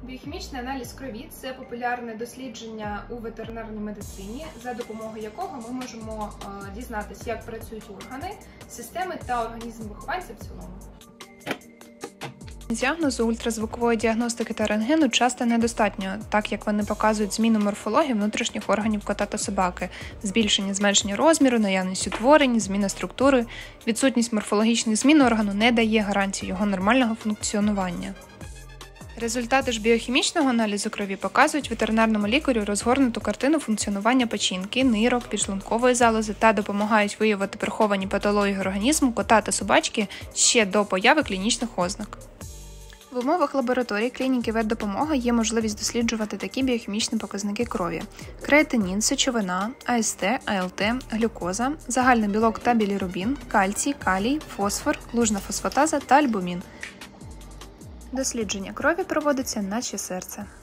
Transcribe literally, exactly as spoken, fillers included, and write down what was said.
Біохімічний аналіз крові – це популярне дослідження у ветеринарній медицині, за допомогою якого ми можемо дізнатися, як працюють органи, системи та організм вихованця в цілому. Діагнозу ультразвукової діагностики та рентгену часто недостатньо, так як вони показують зміну морфології внутрішніх органів кота та собаки, збільшення, зменшення розміру, наявність утворень, зміна структури. Відсутність морфологічних змін органу не дає гарантії його нормального функціонування. Результати ж біохімічного аналізу крові показують ветеринарному лікарю розгорнуту картину функціонування печінки, нирок, підшлункової залози та допомагають виявити приховані патології організму кота та собачки ще до появи клінічних ознак. В умовах лабораторії клініки ветдопомога є можливість досліджувати такі біохімічні показники крові: креатинін, сечовина, АСТ, АЛТ, глюкоза, загальний білок та білірубін, кальцій, калій, фосфор, лужна фосфатаза та альбумін. Дослідження крові проводиться наче серце.